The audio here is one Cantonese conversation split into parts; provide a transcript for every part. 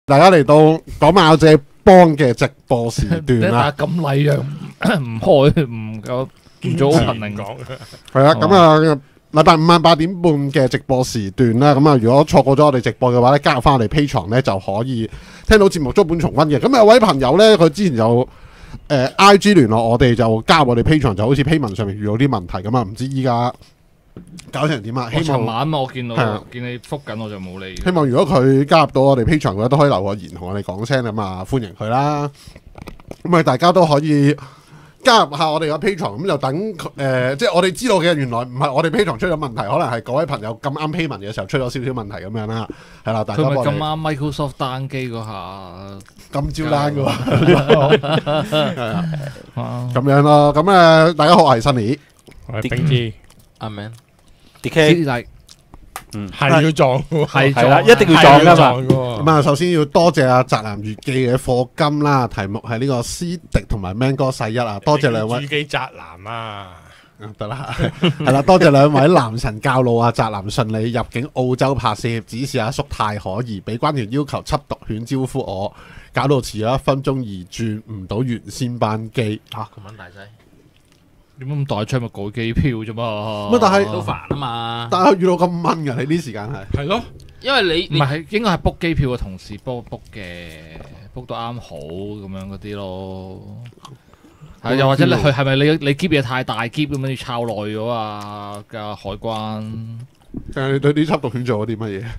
大家嚟到講馬姐幫嘅直播時段啦， 咁禮讓唔開唔夠唔做 opening 講係啦，咁啊禮拜五晚8點半嘅直播時段啦，咁啊如果錯過咗我哋直播嘅話咧，加入翻我哋 Patreon 咧就可以聽到節目足本重溫嘅。咁有位朋友咧，佢之前有IG 聯絡我哋，就加入我哋 Patreon，就好似 payment 上面遇到啲問題咁啊，唔知依家搞成點啊？希望尋晚我見到見你覆緊，我就冇理。 希望如果佢加入到我哋 Patreon 嘅話，都可以留個言同我哋講聲咁啊，歡迎佢啦。咁啊，大家都可以加入下我哋嘅 Patreon，咁就等即係我哋知道嘅，原來唔係我哋 Patreon 出咗問題，可能係各位朋友咁啱 payment 嘅時候出咗少少問題咁樣啦。係啦，大家佢咪咁啱 Microsoft 單機嗰下今朝單嘅喎，係啊，咁樣咯。咁大家好，我係 Sunny， 我係冰之阿 Man，DK， 係要撞嘅喎， 係啦，一定要撞噶嘛。 咁啊，首先要多謝阿宅男月記嘅課金啦，題目係呢個斯迪同埋 Man 哥世一啊，多謝兩位。 主機宅男啊， 得啦，係啦，多謝兩位男神教路啊，宅男順利入境澳洲拍攝，只是阿叔太可疑，俾關員要求緝毒犬招呼我，搞到遲咗1分鐘而轉唔到原先班機。 咁樣大劑， 點解咁大槍咪改機票啫嘛？ 乜但係好煩啊嘛。 但係遇到咁掹嘅，你呢時間係咯， 因為你唔係應該係 book 機票嘅同事幫我 book 嘅，book 到啱好咁樣嗰啲咯。係又或者你去係咪你篋嘢太大篋咁樣要抄耐咗啊？嘅海關定係你對啲緝毒犬做咗啲乜嘢？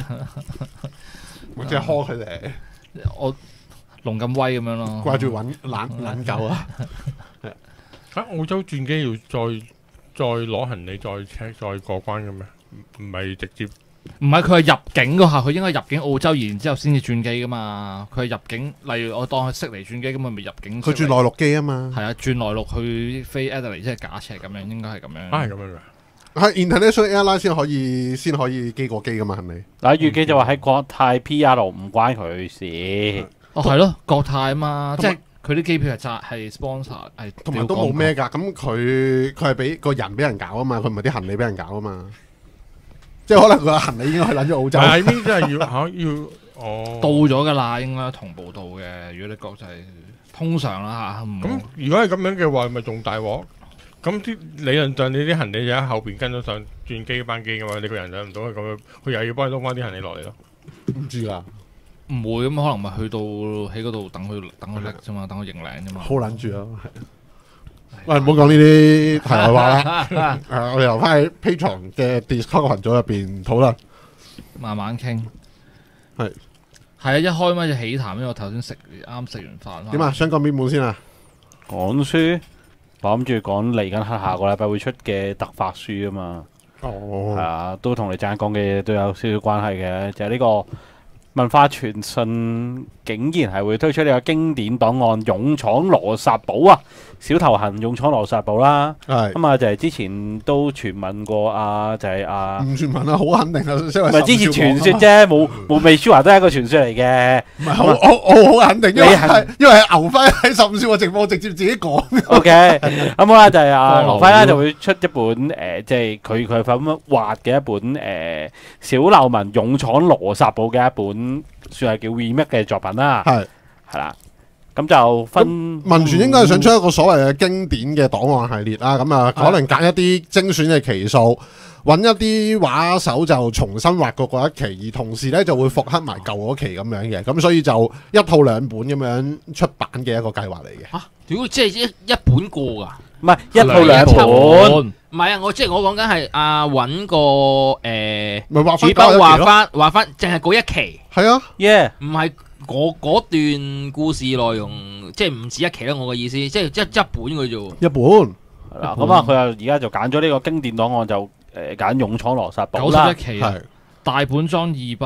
或者係呵佢哋， 我龍咁威咁樣咯， 掛住揾懶狗啊！ 喺澳洲轉機要再攞行李再 check 再過關嘅咩？唔係直接？ 唔係佢係入境嗰下，佢應該入境澳洲，然之後先至轉機噶嘛。佢係入境，例如我當佢悉尼轉機咁，咪入境。 佢轉內陸機啊嘛。 係啊，轉內陸去飛 Adelaide，即係假設咁樣，應該係咁樣。 係咁樣㗎。 係 International Airline 先可以機過機噶嘛，係咪？ 嗱，預計就話喺國泰 PR 唔關佢事。 哦，係咯，國泰啊嘛，即係佢啲機票係 sponsor， 係同埋都冇咩㗎。咁佢係俾個人俾人搞啊嘛，佢唔係啲行李俾人搞啊嘛。即係可能個行李已經去撚咗澳洲。 係呢真係要哦。 到咗㗎啦，應該同步到嘅。如果你國際通常啦嚇。 咁如果係咁樣嘅話，咪仲大鑊？咁啲理論上你啲行李就喺後邊跟咗上轉機班機㗎嘛，你個人上唔到佢咁樣，佢又要幫你攞翻啲行李落嚟咯。 唔知㗎。 唔會咁可能咪去到喺嗰度等佢拎啫嘛，等佢認領啫嘛。 好撚住啊！喂，唔好講呢啲題外話啦。我哋留翻喺 Patreon 嘅 Discord 群組入邊討論， 慢慢傾。 係啊，一開咪就起談，因為我頭先啱食完飯。 點啊？想講邊本先啊？ 講書，我諗住講嚟緊下個禮拜會出嘅特發書啊嘛。 哦， 係啊，都同你陣間講嘅嘢都有少少關係嘅，就係呢個文化傳信竟然係會推出呢個經典檔案《勇闖羅剎堡》啊！小頭痕《勇闖羅剎堡》啦，咁啊就係之前都傳聞過啊，就係啊， 唔傳聞啊，好肯定啊， 唔係之前傳說啫，冇未書話都係一個傳說嚟嘅。 唔係我好肯定，因為係牛輝喺甚少嘅直播直接自己講。 OK， 咁好啦，就係啊羅輝啦，就會出一本即係佢咁樣畫嘅一本小流氓勇闖羅剎堡嘅一本，算係叫 remake 嘅作品啦。係啦。咁就分文傳應該係想出一個所謂嘅經典嘅檔案系列啦，咁啊可能揀一啲精選嘅期數，揾一啲畫手就重新畫過嗰一期，而同時咧就會復刻埋舊嗰期咁樣嘅，咁所以就一套兩本咁樣出版嘅一個計劃嚟嘅。 嚇，屌，即係一本過㗎？ 唔係一套兩本， 唔係啊！我講緊係揾個咪畫主筆畫翻，淨係嗰一期。 係啊， 唔係。嗰段故事內容即係唔止一期啦，我嘅意思即係一本嘅啫。 一本係啦，咁啊佢而家就揀咗呢個經典檔案，就揀勇闖羅剎堡啦。 91期啊，大本裝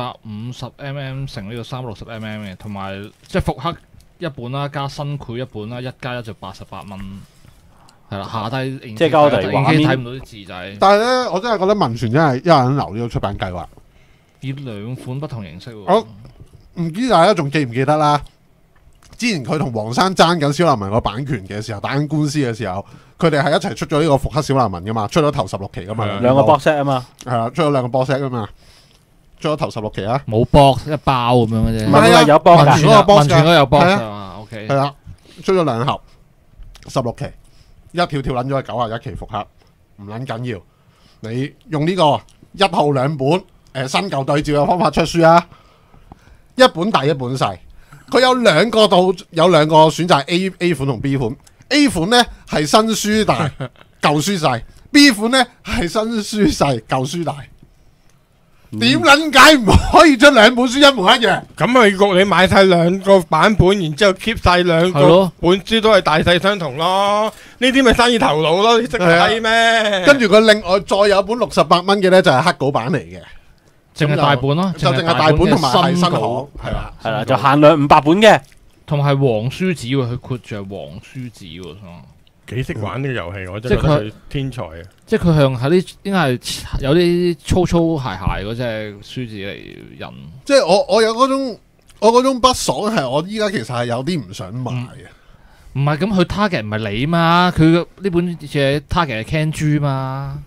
250mm 乘呢個360mm 嘅，同埋即係復刻一本啦，加新繪一本啦，1+1就88蚊。係啦，下低即係交地畫面睇唔到啲字仔。 但係咧，我真係覺得文傳真係一人留呢個出版計劃， 以兩款不同形式喎。 唔知大家仲記唔記得啦？之前佢同黃生爭緊小流氓個版權嘅時候，打緊官司嘅時候，佢哋係一齊出咗呢個復刻小流氓噶嘛，出咗頭16期噶嘛， 兩個 box set 啊嘛， 係啦，出咗2個 box set 噶嘛。 出咗頭16期啊， 冇 box 一包咁樣嘅啫。 唔係啊有幫㗎文傳嗰個 box 文傳嗰個有 box 係啊啊，OK。 係啦，出咗2盒16期，一跳跳撚咗去91期復刻，唔撚緊要。你用呢個1號2本新舊對照嘅方法出書啊，一本大一本細，佢有兩個選擇 A 款同 B 款。A 款呢係新書大舊書細，B 款呢係新書細舊書大。點撚解唔可以將2本書一模一樣？ 咁咪焗你買晒2個版本，然之後 keep 晒2個係咯本書都係大細相同咯。呢啲咪生意頭腦咯，你識睇咩？ 跟住佢另外再有本68蚊嘅呢，就係黑稿版嚟嘅， 淨係大本咯， 就淨係大本同埋係新稿行，係啦。 係啦，就限量500本嘅。 同埋係黃書紙喎，佢括住係黃書紙喎， 幾識玩呢個遊戲，我真係覺得佢天才啊！ 即係佢向喺啲應該係有啲粗粗鞋鞋嗰隻書紙嚟印。 即係我有嗰種不爽係我依家其實係有啲唔想買嘅。 唔係咁，佢 target 唔係你嘛，佢呢本嘅 target 係 Can 豬嘛。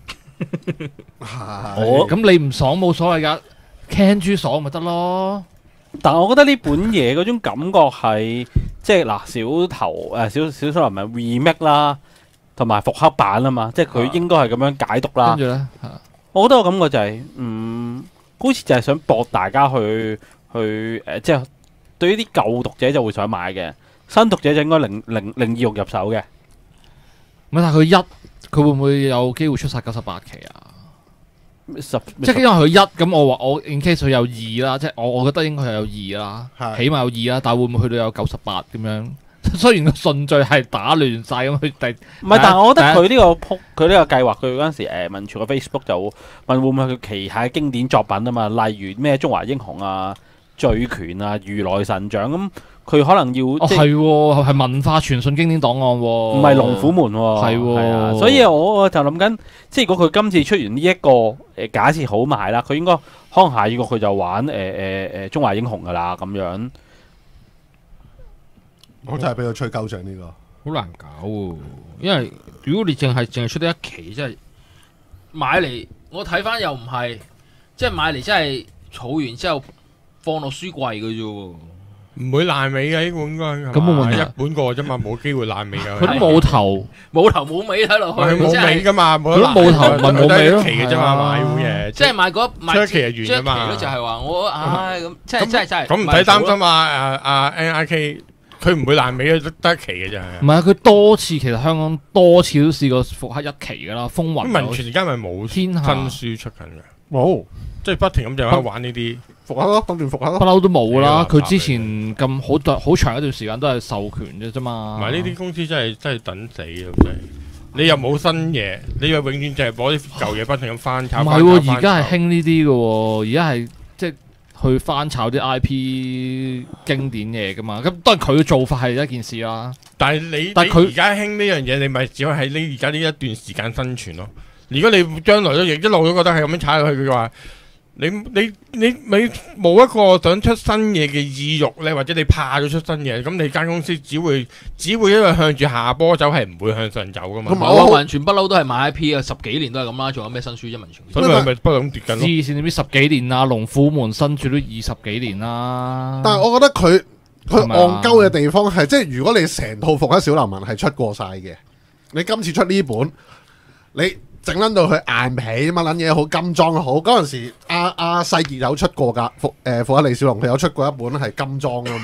係咁你唔爽冇所謂噶，Can 豬爽咪得咯。 但我覺得呢本嘢嗰種感覺係，即係嗱小林文 remake 啦，同埋復刻版啊嘛，即係佢應該係咁樣解讀啦跟。住咧， 我覺得個感覺就係、好似就係想博大家去即係對於啲舊讀者就會想買嘅，新讀者就應該零意欲入手嘅。 唔係但係佢會唔會有機會出晒98期啊？即係因為佢1咁，我 in case 佢有2啦，即係我覺得應該係有2啦， 係起碼有2啦，但係會唔會去到有98咁樣？雖然個順序係打亂晒咁，佢唔係，但係我覺得佢呢個計劃，佢嗰陣時文傳個 Facebook 就問會唔會佢旗下嘅經典作品啊嘛，例如咩中華英雄啊、醉拳啊、如來神掌咁，佢可能要即係係文化傳信經典檔案喎， 唔係龍虎門喎， 係喎係啊，所以我就諗緊，即係如果佢今次出完呢一個假設好賣啦，佢應該可能下一個佢就玩中華英雄噶啦咁樣。 我真係俾佢吹鳩脹呢個。 好難搞喎，因為如果你淨係出得一期，真係買嚟，我睇翻又唔係，即係買嚟真係儲完之後放落書櫃嘅啫喎。 唔會爛尾嘅呢本應該係嘛， 咁冇問題一本過啫嘛，冇機會爛尾㗎。 佢都冇頭， 冇頭冇尾睇落去， 佢冇尾㗎嘛，冇佢都冇頭咪冇尾咯期嘅啫嘛， 係啊買呢本嘢。 即係買嗰出一期係完㗎嘛出一期咯，就係話我唉咁，真係咁唔使擔心啊！NIK 佢唔會爛尾嘅，得一期嘅啫。 唔係佢多次其實香港多次都試過復刻1期噶啦，風雲咁文傳而家咪冇新天下書出緊嘅， 冇即係不停咁就喺度玩呢啲。 復刻咯，不斷復刻咯。 不嬲都冇啦。 係啊佢之前咁好長一段時間都係授權嘅啫嘛。 同埋呢啲公司真係等死啊！真係你又冇新嘢，你又永遠就係攞啲舊嘢不停咁翻炒。 唔係喎，而家係興呢啲嘅喎，而家係即係去翻炒啲 IP 經典嘢噶嘛。咁當然佢嘅做法係一件事啦。 但係但係佢而家興呢樣嘢，你咪只可以喺呢而家呢一段時間生存咯。如果你將來都一路都覺得係咁樣踩落去嘅話，你冇一個想出新嘢嘅意欲咧，或者你怕咗出新嘢，咁你間公司只會因為向住下坡走，係唔會向上走噶嘛。 同埋我文傳不嬲都係買 IP 啊，10幾年都係咁啦，仲有咩新書啫？文傳所以咪不斷咁跌緊咯。 之前點知10幾年啦，龍虎門新著都20幾年啦。 但係我覺得佢係咪啊戇鳩嘅地方係，即係如果你成套復刻小流氓係出過晒嘅，你今次出呢本，你整撚到佢硬皮乜撚嘢好，金裝好。嗰陣時阿世傑有出過㗎，復刻李小龍佢有出過一本係金裝啊嘛。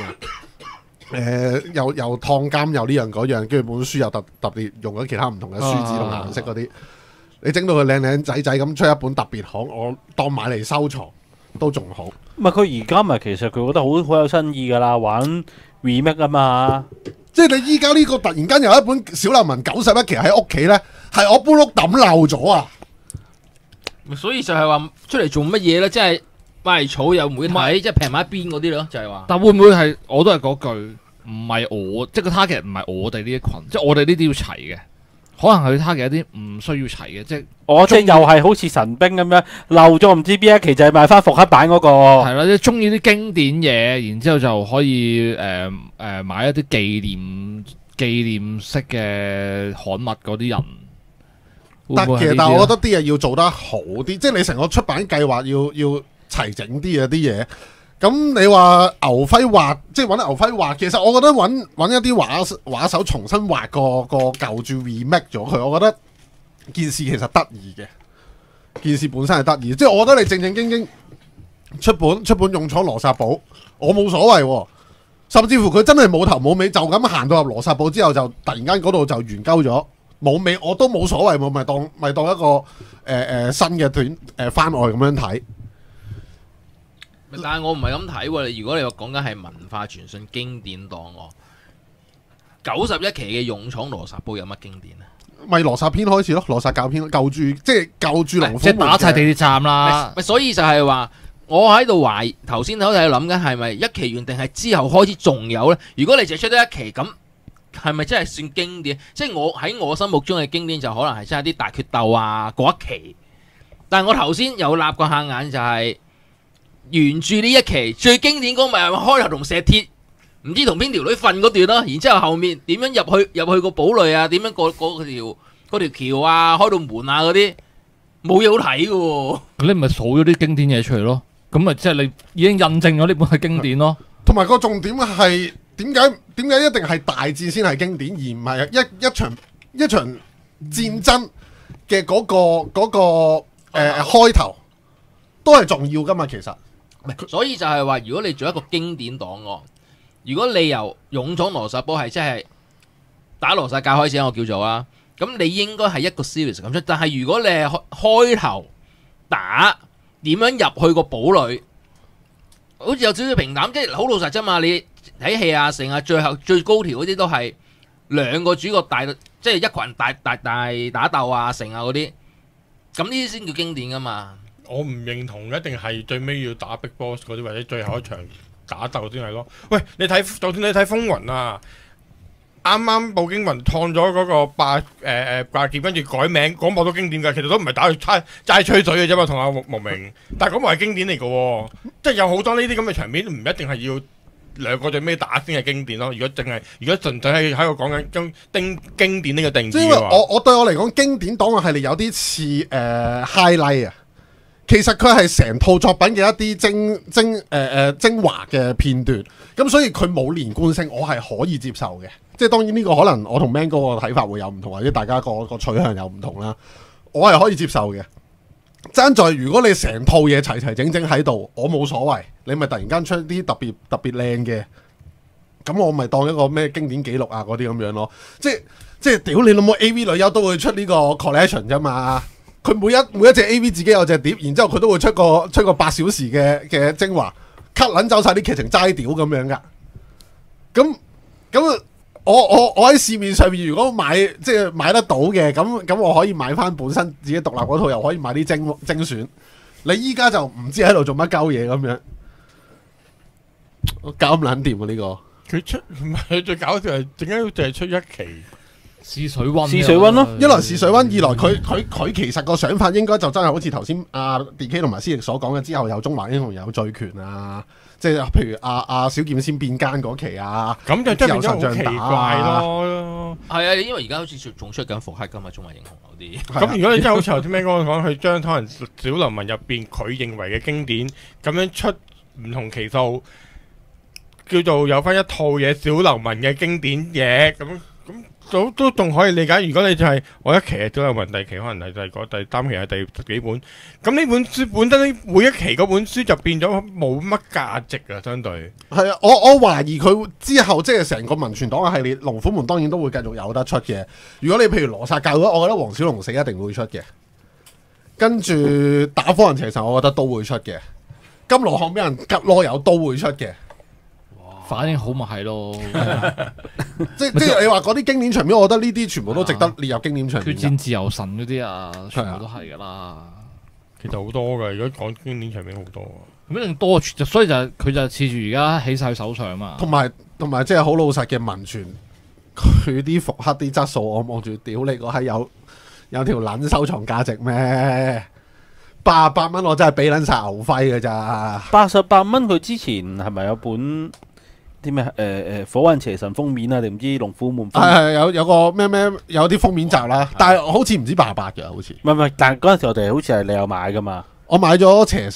又燙監又呢樣嗰樣，跟住本書又特別用咗其他唔同嘅書紙同顏色嗰啲，你整到佢靚靚仔仔咁出一本特別行，我當買嚟收藏都仲好。 唔係佢而家咪其實佢覺得好有新意㗎啦，玩 remake 啊嘛。 即係你依家呢個突然間有一本小流氓91期喺屋企咧，係我搬屋抌漏咗啊！ 所以就係話出嚟做乜嘢咧？即係買嚟儲又唔會睇，即係平埋一邊嗰啲咯，就係話。 但會唔會係我都係嗰句，唔係我即係個 target 唔係我哋呢一群，即係我哋呢啲要齊嘅，可能佢 target 一啲唔需要齊嘅，即係即係又係好似神兵咁樣漏咗唔知邊一期就係買翻復刻版嗰個。 係啦，即係中意啲經典嘢，然之後就可以買一啲紀念式嘅刊物嗰啲人。 但係我覺得啲嘢要做得好啲，即係你成個出版計劃要齊整啲啊啲嘢。咁你話牛輝畫，即係揾牛輝畫，其實我覺得揾一啲畫手重新畫個舊著 remake 咗佢，我覺得件事其實得意嘅。件事本身係得意，即係我覺得你正正經經出本勇闖羅剎堡，我冇所謂喎。甚至乎佢真係冇頭冇尾，就咁行到入羅剎堡之後，就突然間嗰度就完鳩咗，冇尾我都冇所謂，我咪當一個新嘅短番外咁樣睇。 但係我唔係咁睇喎，如果你話講緊係文化傳信經典檔案，91期嘅勇闖羅剎堡有乜經典啊？ 咪羅剎篇開始咯，羅剎教篇救住即係救住龍虎門嘅， 即係打晒地鐵站啦。 所以就係話，我喺度懷疑頭先喺度諗緊係咪一期完定係之後開始仲有呢？如果你淨係出得一期咁，係咪真係算經典？即係我喺我心目中嘅經典就可能係真係啲大決鬥啊嗰一期。但係我頭先有立過下眼就係原著呢一期最經典嗰咪係開頭同石鐵唔知同邊條女瞓嗰段咯，然之後後面點樣入去個堡壘啊？點樣過條橋啊？開到門啊嗰啲冇嘢好睇嘅喎。 你咪數咗啲經典嘢出嚟咯，咁咪即係你已經印證咗呢本係經典咯。 同埋個重點係點解一定係大戰先係經典，而唔係一場戰爭嘅嗰個開頭都係重要噶嘛？其實， 所以就係話，如果你做一個經典檔案。如果你由勇闖羅剎堡係即係打羅剎教開始，我叫做啦，咁你應該係一個 series 咁出。但係如果你係開頭打點樣入去個堡壘，好似有少少平淡，即係好老實啫嘛。你睇戲啊，成啊，最後最高潮嗰啲都係兩個主角即係一群大打鬥啊，成啊嗰啲，咁呢啲先叫經典噶嘛。 我唔認同一定係最尾要打 Big Boss 嗰啲，或者最後一場打鬥先係咯。喂，就算你睇風雲啊，啱啱步驚雲創咗嗰個霸劍，跟住改名嗰幕都經典㗎。其實都唔係打佢齋吹水嘅啫嘛，同阿無名。但係嗰幕係經典嚟嘅喎，即係有好多呢啲咁嘅場面，唔一定係要兩個最尾打先係經典咯。如果純粹係喺度講緊經典呢個定義嘅話， 我對我嚟講，經典檔案係有啲似highlight 啊。其實佢係成套作品嘅一啲精華嘅片段，咁所以佢冇連貫性，我係可以接受嘅。即係當然呢個可能我同 Man 哥個睇法會有唔同，或者大家個取向有唔同啦。我係可以接受嘅。爭在如果你成套嘢齊齊整整喺度，我冇所謂。你咪突然間出啲特別靚嘅，咁我咪當一個咩經典紀錄啊嗰啲咁樣咯。即係屌你老母 AV 女優都會出呢個 collection 啫嘛。佢每一隻 A.V. 自己有隻碟，然之後佢都會出個8小時嘅精華，cut 撚走晒啲劇情齋屌咁樣噶。咁我喺市面上面如果買得到嘅，咁我可以買翻本身自己獨立嗰套，又可以買啲精選。你依家就唔知喺度做乜鳩嘢咁樣，搞咁撚掂啊呢個。 佢出唔係最搞笑係點解淨係出一期？ 試水溫咯， 一來試水溫，二來佢其實個想法應該就真係好似頭先阿 D.K 同埋思翼所講嘅，之後有中華英雄有醉拳啊，即係譬如阿小劍仙變奸嗰期啊， 咁就真係變咗好奇怪咯。 係啊，因為而家好似仲出緊復刻噶嘛，中華英雄嗰啲。 咁如果你真係好似頭先咩講，佢將可能小流氓入邊佢認為嘅經典咁樣出唔同期數，叫做有翻一套嘢小流氓嘅經典嘢咁。都仲可以理解。如果你就係我一期都有問，第二期可能係第三期係第10幾本，咁呢本書本身每一期嗰本書就變咗冇乜價值啊，相對係啊，我懷疑佢之後即係成個文傳檔嘅系列，龍虎門當然都會繼續有得出嘅。如果你譬如羅剎教嘅話，我覺得黃小龍死一定會出嘅，跟住打火雲邪神，我覺得都會出嘅，金羅漢俾人吉囉柚都會出嘅。 反應好咪係咯， 即係你話嗰啲經典場面，我覺得呢啲全部都值得列入經典場面。 決戰自由神嗰啲啊，全部都係噶啦。 其實好多噶，如果講經典場面好多， 咁一定多，所以就佢就恃住而家起晒手上嘛。 同埋即係好老實嘅文傳，佢啲復刻啲質素，我望住屌你個閪有條撚收藏價值咩？88蚊我真係俾撚晒牛輝嘅咋。 88蚊佢之前係咪有本？啲咩火雲邪神封面啊，定唔知龍虎門封面？ 係有個咩有啲封面集啦，但係好似唔知88嘅，好似。 唔係，但係嗰陣時我哋好似係你有買噶嘛？ 我買咗邪神，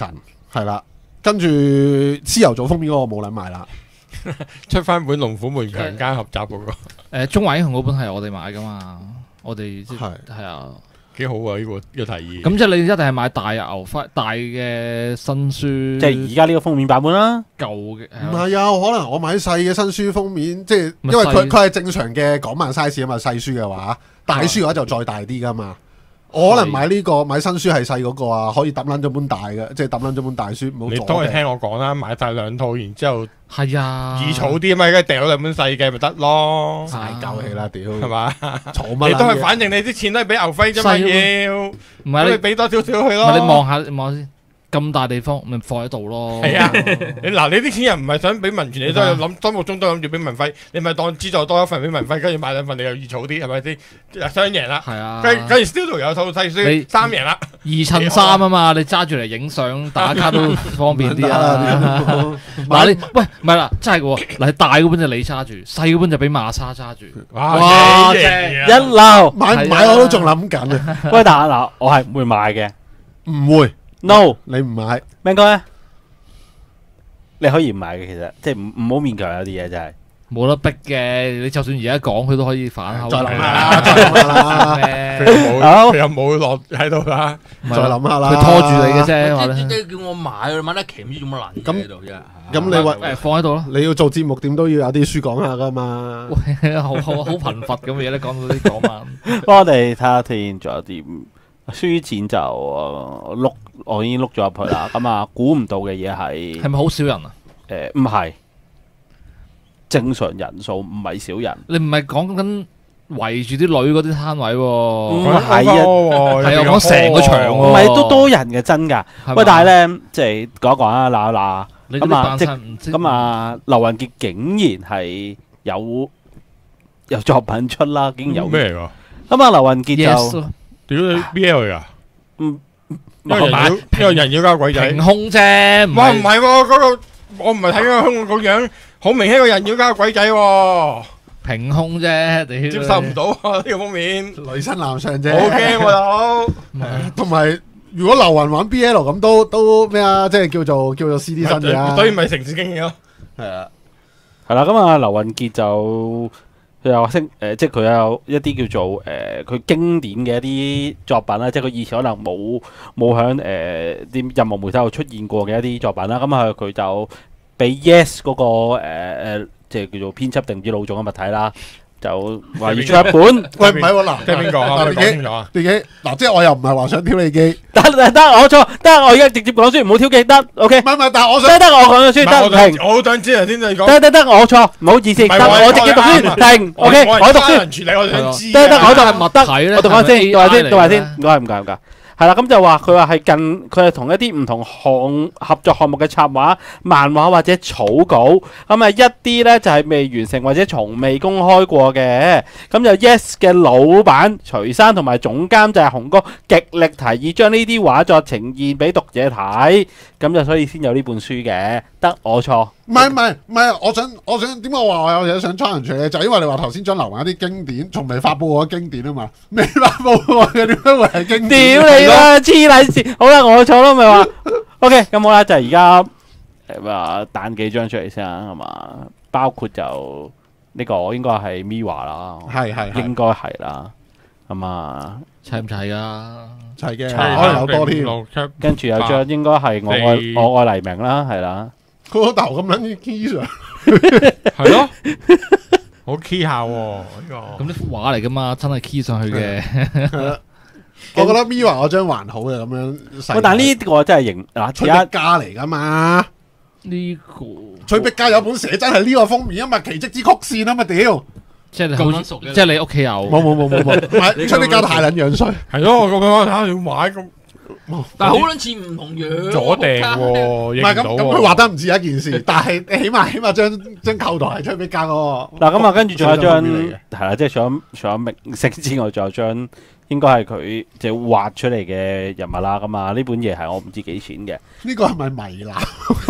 係啦，跟住豉油組封面嗰個冇撚買啦。 出翻本《龍虎門強姦合集》嗰個， 中華英雄嗰本係我哋買噶嘛，我哋即係係啊。 幾好啊！呢個提議。 咁即係你一定係買大牛花大嘅新書， 即係而家呢個封面版本啦。 舊嘅。 唔係啊，可能我買細嘅新書封面，即係咪因為佢細佢係正常嘅港漫 size 啊嘛，細書嘅話，大書嘅話就再大啲噶嘛。我可能買呢個買新書係細嗰個啊，可以抌撚咗本大嘅，即係抌撚咗本大書，唔好阻嘅。 你都係聽我講啦，買晒兩套，然之後係啊， 易儲啲啊嘛，而家掉咗兩本細嘅咪得咯， 晒鳩氣啦，屌係嘛？ 儲乜撚你都係嘢反正你啲錢都係俾牛輝啫嘛， 細要唔係你咁你俾多少少去唔咯。 係你望下先，咁大地方咪放喺度咯。 係啊，你嗱你啲錢又唔係想俾文傳，你都係諗心目中都諗住俾文輝，你咪當資助多一份俾文輝，跟住買兩份你又易儲啲，係咪先？雙贏啦。 係啊， 跟住 Studio 有套細你書，三贏啦。 2襯3啊嘛，你揸住嚟影相打卡都方便啲啊。嗱買你喂唔係啦，真係嘅喎，嗱大嗰本就你揸住，細嗰本就俾馬莎揸住。 哇， 正正一流。 買唔買我都仲諗緊啊， 喂，但係嗱，我係唔會買嘅。 唔會， No， 你唔買， 明哥咧，你可以唔買嘅，其實即係唔好勉強有啲嘢真係。 冇得逼嘅，你就算而家講佢都可以反口。 再諗下啦，再諗下啦， 佢咩？ 又冇， 好佢又冇落喺度啦。 再諗下啦。 佢拖住你嘅啫，話即咧係叫我買，買得奇唔知做乜撚咁嘢喺度啫。 咁你話誒放喺度咯。 你要做節目，點都要有啲書講下噶嘛。 喂，好貧乏咁嘅嘢咧，講到啲講漫。 幫我哋睇下先，仲有啲書展就碌，我已經碌咗入去啦。咁啊，估唔到嘅嘢係係咪好少人啊？ 唔係正常人數，唔係少人。 你唔係講緊圍住啲女嗰啲攤位喎， 係啊係啊，講成個場唔喎， 係都多人嘅真㗎。 係嘛喂，但係咧，即係講一講啊，嗱， 你嗰啲咁啊即扮晒唔知咁啊，劉雲傑竟然係有作品出啦，竟然有咩嚟㗎？ 咁啊，劉雲傑 yes 就咯屌你 BL 嚟㗎？ 嗯因為人妖交鬼仔。 平空啫，唔哇，唔係係喎，嗰個我唔係睇緊香港個樣，好明顯個人妖交鬼仔喎， 平空啫，屌接受唔到啊呢個封面， 女親男相啫， 好驚喎大佬。 同埋如果劉雲玩 BL 咁都咩啊？即係叫做 CD 新嘅啊。 所以咪城市經驗咯。 係啊， 係啦。咁啊，劉雲傑就佢又識即係佢有一啲叫做佢經典嘅一啲作品啦，即係佢以前可能冇響啲任何媒體度出現過嘅一啲作品啦。咁啊，佢就俾 Yes 嗰個即係叫做編輯定唔知老總嘅物體啦，就話要出一本。 喂唔係喎嗱， 即係邊個啊？你講清楚啊！ 自己嗱，即係我又唔係話想挑你機， 得我錯，得我而家直接講先，唔好挑機，得 OK。 唔係，但係我想得我講咗先，得停。 我好想知啊，先你講。 得我錯，唔好意思，得我直接讀先，停 OK，我讀先。 人處理，我想知。 得我讀物體咧， 我讀翻先， 係咪讀下先， AI 讀下先， 嚟唔該。係啦，咁就話佢話係佢係同一啲唔同合作項目嘅插畫、漫畫或者草稿，咁啊一啲咧就係未完成或者從未公開過嘅。咁就 Yes 嘅老闆徐生同埋總監就係洪哥，極力提議將呢啲畫作呈現俾讀者睇，咁就所以先有呢本書嘅。得我錯。 唔係，我想點解我話我有嘢想 challenge 你？就係因為你話頭先將劉雲一啲經典從未發布過嘅經典啊嘛，未發布過嘅點解會係經典？ 屌你啦，黐撚線！好啦，我錯咯，咪話 OK。咁好啦，就係而家彈幾張出嚟先啊，係嘛？包括就呢個應該係 Miwa 啦， 係應該係啦，咁啊， 齊唔齊噶？ 齊嘅，可能有多添。 跟住有張應該係我愛黎明啦，係啦。 佢個頭咁撚 key 上， 係咯，好 key 下喎呢個。 咁呢幅畫嚟噶嘛，真係 key 上去嘅。 我覺得 Miwa 嗰張還好嘅咁樣細。 喂，但係呢個真係型嗱，而崔家碧嘉嚟噶嘛？ 呢個崔碧嘉有本寫真係呢個封面啊嘛，奇蹟之曲線啊嘛，屌！ 即係你好咁撚熟嘅即係你屋企有。 冇，唔係崔碧嘉太撚樣衰。 係咯，我咁樣睇下要買咁但係好撚似唔同樣。 左訂喎， 唔係咁，佢畫得唔止一件事，但係你起碼張構圖係崔碧嘉嗰個。 嗱咁啊，跟住仲有張嚟嘅係啦，即係除咗明星之外，仲有張應該係佢即係畫出嚟嘅人物啦。咁啊，呢本嘢係我唔知幾錢嘅。 呢個係咪迷男？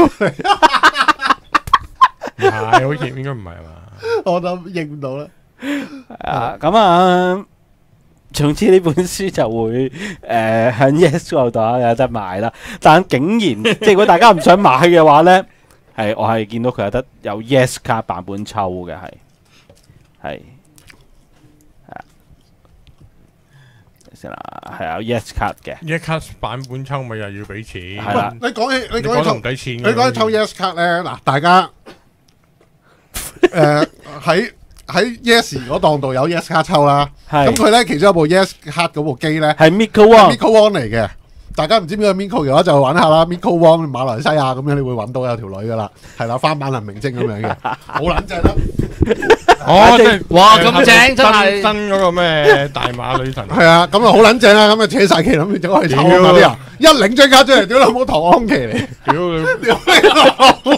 唔係，好似應該唔係嘛。 我都認唔到啦。 啊，咁啊， 總之呢本書就會喺 Yes 嗰度有得賣啦。但竟然即係如果大家唔想買嘅話咧，我係見到佢有 Yes 卡版本抽嘅，係先啦，係有 Yes 卡嘅。 Yes 卡版本抽咪又要俾錢， 係啦你講起你講得唔抵錢嘅， 你講起抽 Yes 卡咧，嗱，大家喺 Yes 嗰檔度有 Yes 卡抽啦，咁係佢咧其中有部 Yes 卡嗰部機咧係 Miko Wong， Miko Wong 嚟嘅。大家唔知邊個 Miko 嘅話就揾下啦，Miko Wong 馬來西亞咁樣，你會揾到有條女噶啦，係啦，翻版林明晶咁樣嘅，好撚正啦。 哦，即係哇咁正真係新嗰個咩大馬女神， 係啊，咁啊好撚正啦，咁啊扯晒旗諗住走去抽啊嘛啲人，一領張卡出嚟，屌你老母唐安琪嚟， 屌你！ 屌你老母！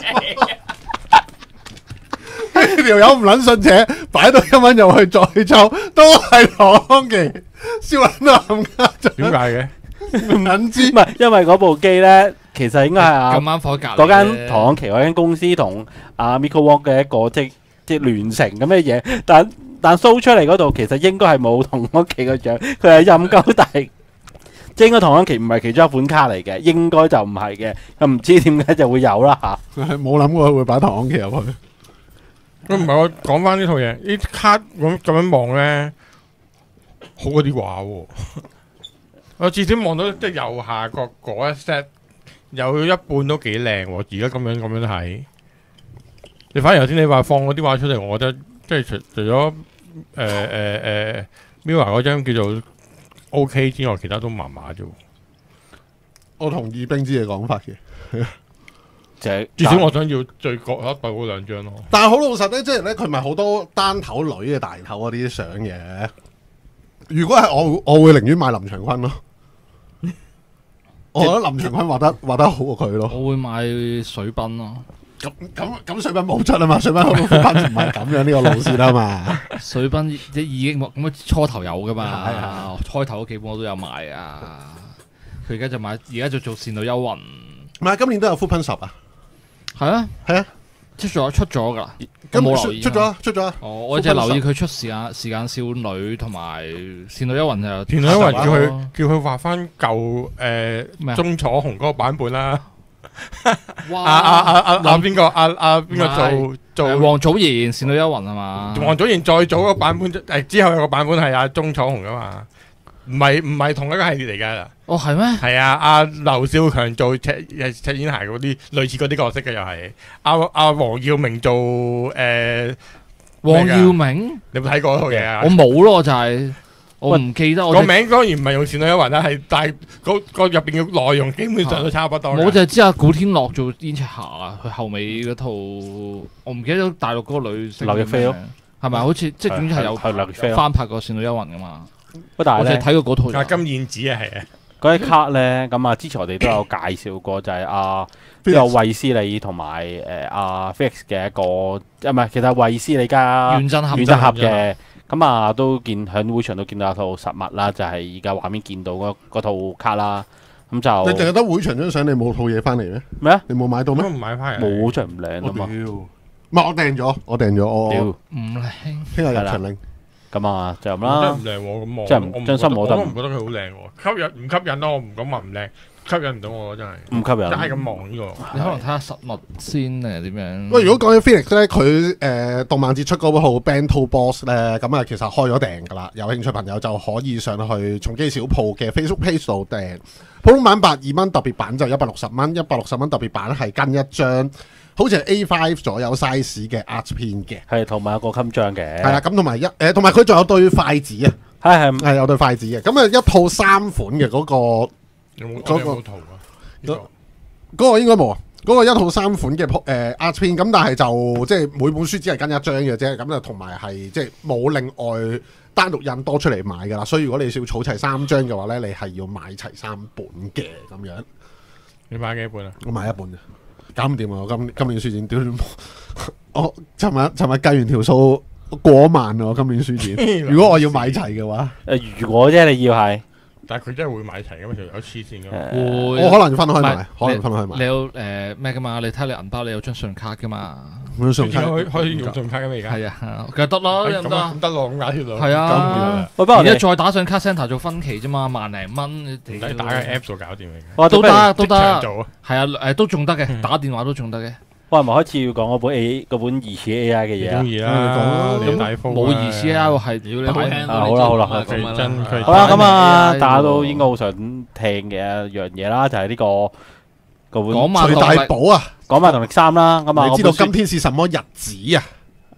條友唔撚信邪，擺到1蚊入去再抽，都係唐安琪，燒撚到冚家盡。 點解嘅？ 唔撚知唔係因為嗰部機咧，其實應該係咁啱火隔離嗰間唐安琪嗰間公司同阿 Miko Wong 嘅一個即係聯成咁嘅嘢，但 show 出嚟嗰度其實應該係冇唐安琪個樣，佢係任鳩大，即係應該唐安琪唔係其中一款卡嚟嘅，應該就唔係嘅，咁唔知點解就會有啦嚇。 冇諗過會擺唐安琪入去。 唔係我講翻呢套嘢，呢卡咁樣望咧，好過啲畫喎。我至少望到即係右下角嗰一 set 有一半都幾靚喎。而家咁樣睇，你反而頭先你話放嗰啲畫出嚟，我覺得即係除咗Mirror 嗰張叫做 OK 之外，其他都麻麻啫。 我同意冰之嘅講法嘅， 就係至少我想要最角一對嗰兩張咯。 但係好老實咧，即係咧佢咪好多單頭女嘅大頭嗰啲相嘅。如果係我會寧願買林長坤咯。我覺得林長坤畫得好過佢咯。 我會買水賓咯。 咁水賓冇出啊嘛，水賓唔係咁樣呢個路線啊嘛。 水賓即已經咁初頭有噶嘛， 係啊開頭嗰幾本我都有買啊。佢而家就買，而家就做倩女幽魂。 唔係今年都有 Full Punch 10啊， 係啊， 係啊， 出咗噶啦。 咁我冇留意出咗啊。 哦，我淨係留意佢出時間少女同埋倩女幽魂就田女因為下集咯叫佢畫翻舊咩啊鐘楚紅嗰個版本啦。 哇！ 邊個邊個做王祖賢倩女幽魂係嘛？ 王祖賢再早個版本之後有個版本係阿鐘楚紅噶嘛？唔係同一個系列嚟噶。 哦，係咩？ 係啊，阿劉少強做赤煙鞋嗰啲類似嗰啲角色嘅又係。阿黃耀明做黃耀明， 你有冇睇過嗰套嘢啊？ 我冇咯，就係我唔記得我個名當然唔係用倩女幽魂啦，係但係個入邊嘅內容基本上都差不多嘅。 我就係知阿古天樂做燕赤霞啊，佢後尾嗰套我唔記得咗大陸嗰個女星劉亦菲咯， 係咪？好似即係總之係係劉亦菲咯。 有翻拍過倩女幽魂噶嘛？ 不過但係咧我淨係睇過嗰套阿咋。 金燕子啊，係啊。 嗰啲卡咧，咁啊之前我哋都有介紹過，就係都有衛斯理同埋阿 Felix 嘅一個，唔係其實衛斯理加原振俠原振俠嘅，咁啊都見喺會場都見到有套實物啦，就係而家畫面見到嗰套卡啦，咁你就淨係得會場張相，你冇套嘢翻嚟咩？ 咩啊？ 你冇買到咩都？唔買翻嚟。 冇真係唔靚啊嘛， 唔係我訂咗，我屌我唔靚， 聽日入場領。 咁啊就咁真係啦唔。靚喎，咁我真係唔我唔真心我覺得我都唔覺得佢好靚喎，吸引唔吸引咯？我唔敢話唔靚，吸引唔到我真係。 唔吸引， 齋咁望呢個， 你可能睇下實物先定係點樣？ 喂，如果講起 Felix 咧，佢動漫節出嗰套 Bento Boss 咧，咁啊其實開咗訂噶啦，有興趣朋友就可以上去重機小鋪嘅 Facebook page 度訂。普通版82蚊，特別版就160蚊，160蚊特別版係跟一張，好似係 A5 左右 size 嘅 art 片嘅， 係同埋有個襟章嘅， 係啦，咁同埋同埋佢仲有對筷子啊， 係係有對筷子嘅，咁啊一套3款嘅嗰個。 有冇嗰個有冇圖啊？呢個嗰個應該冇啊，嗰個一套3款嘅art 片，咁但係就即係每本書只係跟一張嘅啫，咁就同埋係即係冇另外單獨印多出嚟買噶啦，所以如果你要儲齊3張嘅話咧，你係要買齊3本嘅咁樣。 你買幾本啊？ 我買一本啫，搞唔掂啊！我今年書展屌，我尋日計完條數過萬啊！我今年書展，如果我要買齊嘅話， 如果啫你要係但係佢真係會買齊㗎嘛，條友黐線㗎嘛。 會我可能分開唔買係， 可能分開買。 你有咩噶嘛？你睇你銀包，你有張信用卡噶嘛？ 信用卡可以用信用卡嘅咩而家？ 係啊，其實得咯，得唔得啊？ 咁得咯，咁解決咯。 係啊， 喂，不過而家我哋再打上卡 centre 做分期啫嘛，10,000零蚊， 唔使打嘅 app 度搞掂嘅。 都我不如得都即場得， 做啊！ 係啊，都仲得嘅，打電話都仲得嘅， 我係咪開始要講嗰本疑似 AI 嘅嘢啊你中？意啦，你大風冇意思啊，係屌你好輕啊好啦好啦咁佢真佢好啦，咁啊， AI 大家都應該好想聽嘅一樣嘢啦，就係呢個嗰本徐講萬動力大寶啊！ 講埋動力3啦。咁啊， 你知道嗰本書今天是什麼日子啊？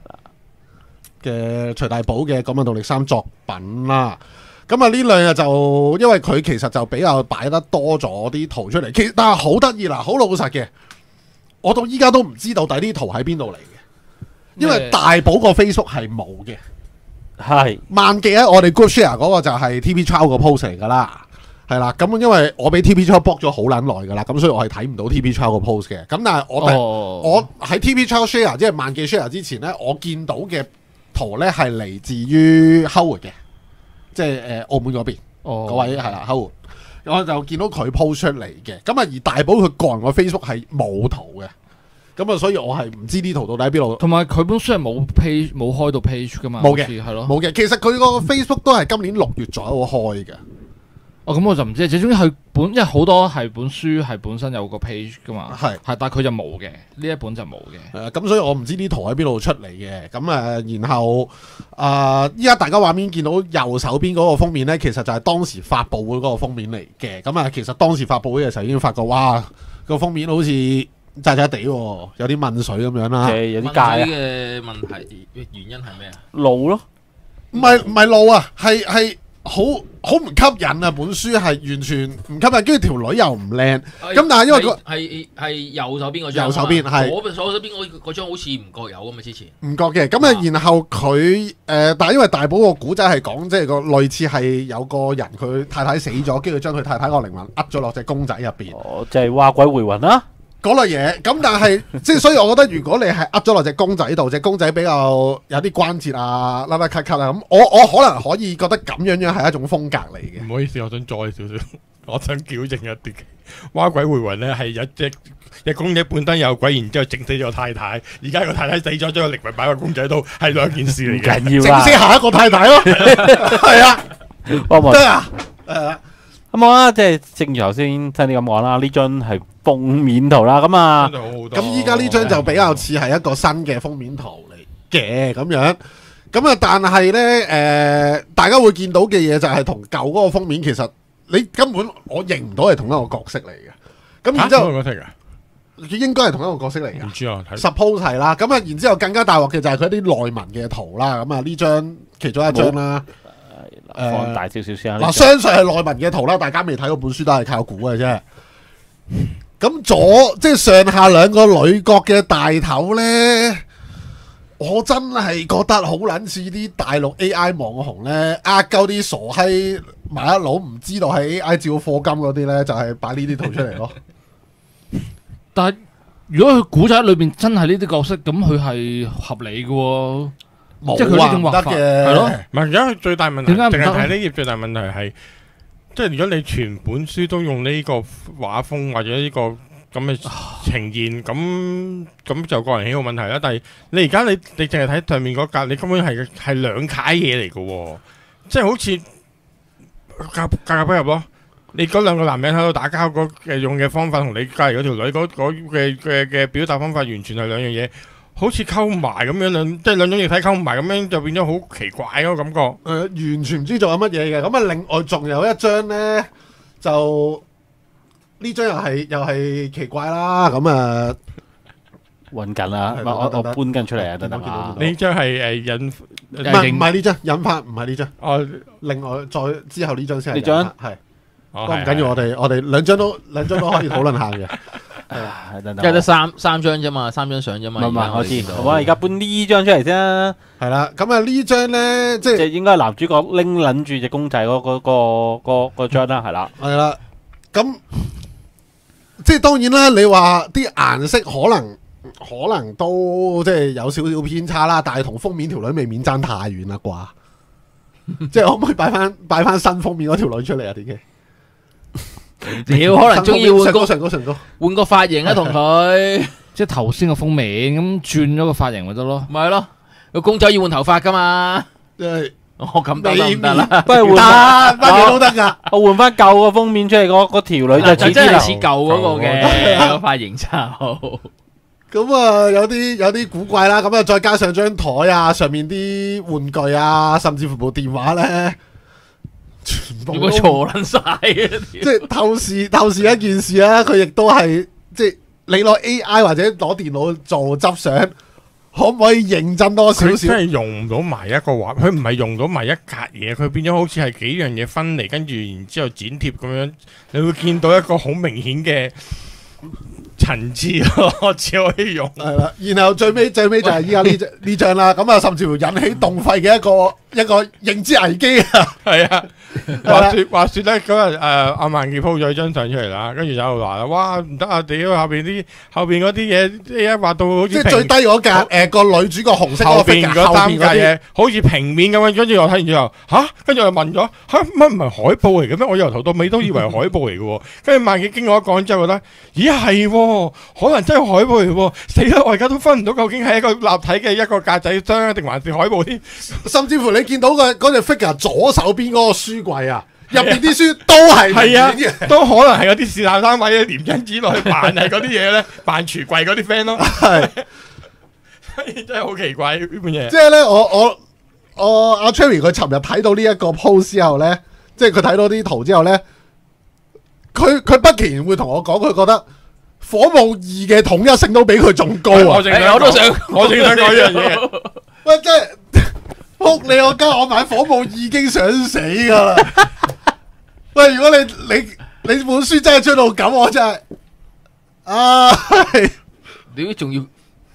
嘅徐大寶嘅《港漫動力3》作品啦。咁啊呢兩日就因為佢其實就比較擺得多咗啲圖出嚟，其實但係好得意啦，好老實嘅。我到依家都唔知到底啲圖喺邊度嚟嘅，因為大寶個 Facebook 係冇嘅。 係萬記喺我哋 group share 嗰個就係 TP Chow 個 post 嚟㗎啦，係啦。咁因為我俾 TP Chow block 咗好撚耐㗎啦，咁所以我係睇唔到 TP Chow 個 post 嘅。咁但係我喺 TP Chow share 即係萬記 share 之前咧，我見到嘅圖咧係嚟自於 Howard 嘅，即係澳門嗰邊嗰位係啦 Howard。我就見到佢 post 出嚟嘅，咁啊而大寶佢個人個 Facebook 係冇圖嘅，咁啊所以我係唔知啲圖到底喺邊度。 同埋佢本書係冇 page 冇開到 page 噶嘛， 冇嘅好似係咯。 冇嘅，其實佢個 Facebook 都係今年6月左右開嘅。 哦，咁我就唔知，最終佢因為好多係本書係本身有個 page 噶嘛， 係但係佢就冇嘅，呢一本就冇嘅。 咁所以我唔知啲圖喺邊度出嚟嘅。咁然後依家大家畫面見到右手邊嗰個封面呢，其實就係當時發佈會嗰個封面嚟嘅。咁啊，其實當時發佈會嘅時候已經發覺，哇，個封面好似渣渣地喎，有啲問水咁樣啦。 有啲問界啊， 水嘅問題原因係咩啊？ 路咯， 唔係路啊，係好唔吸引啊！本書係完全唔吸引，跟住條女又唔靚。咁但係因為係右手邊嗰張， 右手邊係左手邊嗰張好似唔覺有咁嘛，之前唔覺嘅，咁啊，然後佢但係因為大寶個古仔係講，即係個類似係有個人佢太太死咗，跟住將佢太太個靈魂呃咗落隻公仔入邊哦，即係話鬼回魂啦。 嗰類嘢。咁但係即係所以，我覺得如果你係呃咗落隻公仔度，隻公仔比較有啲關節啊、甩甩咳咳啊，咁我可能可以覺得咁樣係一種風格嚟嘅。 唔好意思，我想再少少，我想矯正一啲嘅。蛙鬼回魂咧係有隻公仔本身有鬼，然之後整死咗太太，而家個太太死咗，將個靈魂擺個公仔度，係兩件事嚟嘅。 緊要啦整死。下一個太太咯，係啊， 我冇得啊， 咁好啦，即係正如頭先新啲咁講啦，呢張係封面圖啦，咁啊真係好好多。 咁依家呢張就比較似係一個新嘅封面圖嚟嘅咁樣，咁啊但係呢，大家會見到嘅嘢就係同舊嗰個封面，其實你根本我認唔到係同一個角色嚟嘅。咁然之後我聽㗎， 佢應該係同一個角色嚟㗎唔知啊，睇 ，suppose 係啦。咁啊然之後更加大鑊嘅就係佢啲內文嘅圖啦。咁啊呢張其中一張啦。 放大少少先啊。 嗱，相信係內文嘅圖啦，大家未睇過本書都係靠估嘅啫。咁即係上下兩個女角嘅大頭呢，我真係覺得好撚似啲大陸 AI 網紅呢，呃鳩啲傻閪買一佬唔知道係 AI 照課金嗰啲呢，就係擺呢啲圖出嚟咯。 但係如果佢古仔裏邊真係呢啲角色，咁佢係合理嘅喎。 冇即係佢呢話唔得種畫法嘅， 係咯。 唔係而家最大問題，淨點解唔得係睇呢頁最大問題係，即係如果你全本書都用呢個畫風或者呢個咁嘅呈現，咁就個人喜好問題啦。但係你而家你淨係睇上面嗰格，你根本係兩楷嘢嚟嘅喎，即係好似格不入咯。你嗰兩個男人喺度打交用嘅方法，同你隔離嗰條女嘅表達方法，完全係兩樣嘢。好似溝埋咁樣即係兩種液體溝埋咁樣，就變咗好奇怪嗰個感覺。 完全唔知做緊乜嘢嘅。咁啊，另外仲有一張呢，就呢張又係奇怪啦。咁啊， 揾緊啦， 係我等搬緊出嚟啊，等等啊。 呢張係引唔係呢張引發，唔係呢張。 哦另外再之後呢張先係呢張係， 哦不過唔緊要，我哋兩張都可以討論下嘅。 等等因為得三張啫嘛，三張相啫嘛。 唔係，我知。 見到好啊，而家搬呢張出嚟先啦， 係啦，咁啊呢張咧，即係即係應該係男主角拎撚住隻公仔嗰張啦，係啦。 係啦，咁即係當然啦。你話啲顏色可能都即係有少少偏差啦，但係同封面條女未免爭太遠啦啩。 即係可唔可以擺翻新封面嗰條女出嚟啊？點嘅？ 屌，可能中意換個上高， 換個髮型啊，同佢即係頭先個封面咁轉咗個髮型咪得咯。 咪係咯，個公仔要換頭髮噶嘛。 即係我咁得唔得啦？ 不如換乜嘢都得㗎。 我換翻舊個封面出嚟，嗰條女就似啲就真係似舊嗰個係嘅個髮型就。 咁啊，有啲古怪啦。咁啊，再加上張台啊，上面啲玩具啊，甚至乎部電話咧，全部都如果錯撚晒嘅， 即係透視一件事啦。佢亦都係即係你攞 AI 或者攞電腦做執相，可唔可以認真多少少？ 佢真係用唔到埋一個畫，佢唔係用到埋一格嘢，佢變咗好似係幾樣嘢分離，跟住然之後剪貼咁樣，你會見到一個好明顯嘅層次咯，我只可以用。 係啦，然後最尾就係依家呢張啦。咁啊，甚至乎引起動肺嘅一個認知危機啊！ 係啊，話說咧嗰日阿萬傑 po 咗張相出嚟啦，跟住就喺度話啦，哇唔得啊！屌後邊嗰啲嘢，即係一畫到好似即係最低嗰格個女主角紅色後嗰個邊嗰三格嘢，好似平面咁樣。跟住我睇完之後，跟住我問咗乜唔係海報嚟嘅咩？我由頭到尾都以為係海報嚟嘅喎。跟住萬傑經我一講之後，覺得咦係喎，可能真係海報嚟喎。死啦！我而家都分唔到究竟係一個立體嘅一個格仔箱定還是海報添。 甚至乎你見到嗰隻 figure 左手邊嗰個書櫃啊，入邊啲書都係係啊明顯嘅， 都可能係嗰啲是但單位嘅連印紙落去扮係嗰啲嘢咧，扮櫥櫃嗰啲 friend 咯。 係真係好奇怪呢本嘢。 即係咧，我阿 Cherry 佢尋日睇到呢一個 post 之後咧，即係佢睇到啲圖之後咧，佢不其然會同我講，佢覺得火舞2嘅統一性都比佢仲高啊！ 我正想講一樣嘢。 喂，真係仆你個家，我買火舞已經想死噶啦！喂，如果你本書真係出到咁，我真係屌仲要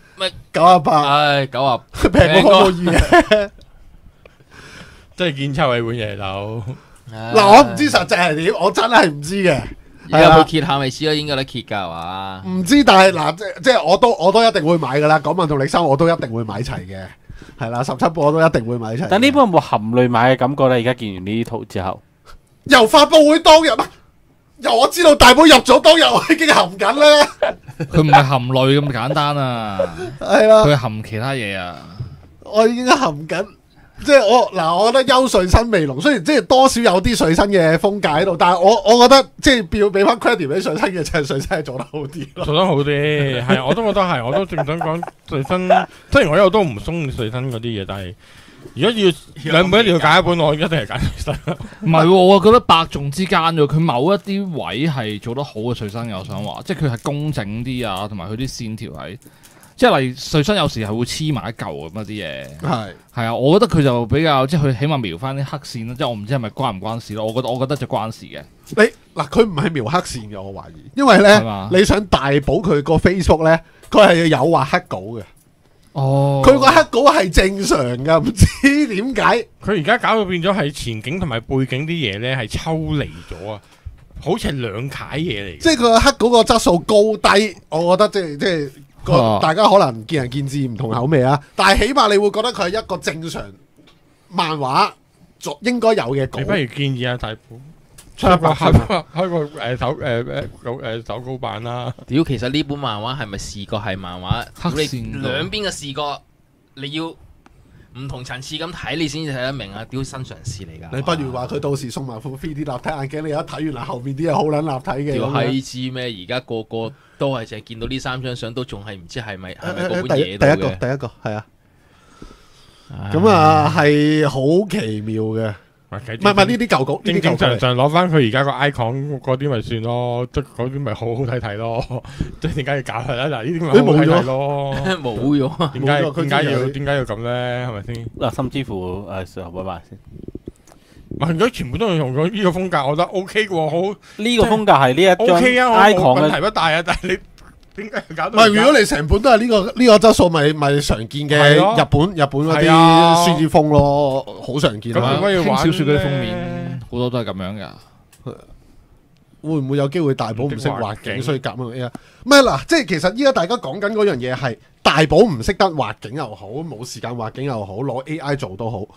98， 唉90 平過火舞2嘅。 真係見臭你本嘢佬。 嗱，我唔知實際係點，我真係唔知嘅。 而家冇揭下咪知咯，應該有得揭㗎係嘛？ 唔知，但係嗱，即係我都一定會買噶啦。港漫同力生我都一定會買齊嘅，係啦，17部我都一定會買齊。 但呢本有冇含淚買嘅感覺咧？而家見完呢啲圖之後， 由發佈會當日啊，由我知道大寶入咗當日，我已經含緊啦。 佢唔係含淚咁簡單啊， 係啦， 佢含其他嘢啊。 我已經含緊。即係我覺得優瑞新味濃，雖然即係多少有啲瑞新嘅風格喺度，但係我覺得即係要俾翻 credit 俾瑞新嘅，就係瑞新係做得好啲咯。 做得好啲，係我都覺得係，我都正想講瑞新。雖然我又都唔中意瑞新嗰啲嘢，但係如果要兩本一定要揀一本，我一定係揀瑞新。 唔係喎，我覺得伯仲之間喎，佢某一啲位係做得好嘅瑞新嘅，我想話，即係佢係工整啲啊，同埋佢啲線條係。即係例如瑞新有時係會黐埋一嚿咁啲嘢，係啊，我覺得佢就比較即係佢起碼描翻啲黑線啦，即係我唔知係咪關唔關事咯，我覺得就關事嘅。 佢唔係描黑線嘅，我懷疑，因為咧你想大補佢個 Facebook 咧，佢係有畫黑稿嘅。 哦， 佢個黑稿係正常㗎，唔知點解佢而家搞到變咗係前景同埋背景啲嘢咧係抽離咗啊，好似係兩楷嘢嚟。 即係佢個黑稿個質素高低，我覺得即係。大家可能見仁見智，唔同口味啊！但係起碼你會覺得佢係一個正常漫畫應該有嘅稿。 你不如建議大寶開個手稿版啦。 屌，其實呢本漫畫係咪視覺係漫畫？ 黑線兩邊嘅視覺你要唔同層次咁睇，你先至睇得明啊！屌，新嘗試嚟㗎。 你不如話佢到時送埋副 3D 立體眼鏡，你一睇完啦，後面啲嘢好撚立體嘅。 屌閪知咩？而家個個都係淨係見到呢3張相，都仲係唔知係咪嗰本嘢度嘅。 第一個係啊，咁啊係好奇妙嘅。唔係呢啲舊稿， 正常攞翻佢而家個 icon 嗰啲咪算咯，即嗰啲咪好好睇咯。即係點解要搞佢咧？嗱，呢啲咪好好睇咯。 冇咗， 點解要咁咧？係咪先？ 嗱，甚至乎上位埋先。 如果全部都係用咗呢個風格，我覺得 OK 嘅喎，好呢個風格係呢一張 OK 啊，我 icon 問題不大啊，但係你。點解搞到？ 唔係，如果你成本都係呢個質素，咪常見嘅日本嗰啲書字風咯，好常見啦。 輕小說嗰啲封面好多都係咁樣噶。 會唔會有機會大寶唔識畫景，所以夾乜嘢啊？唔係嗱，即係其實依家大家講緊嗰樣嘢係大寶唔識得畫景又好，冇時間畫景又好，攞 AI 做都好。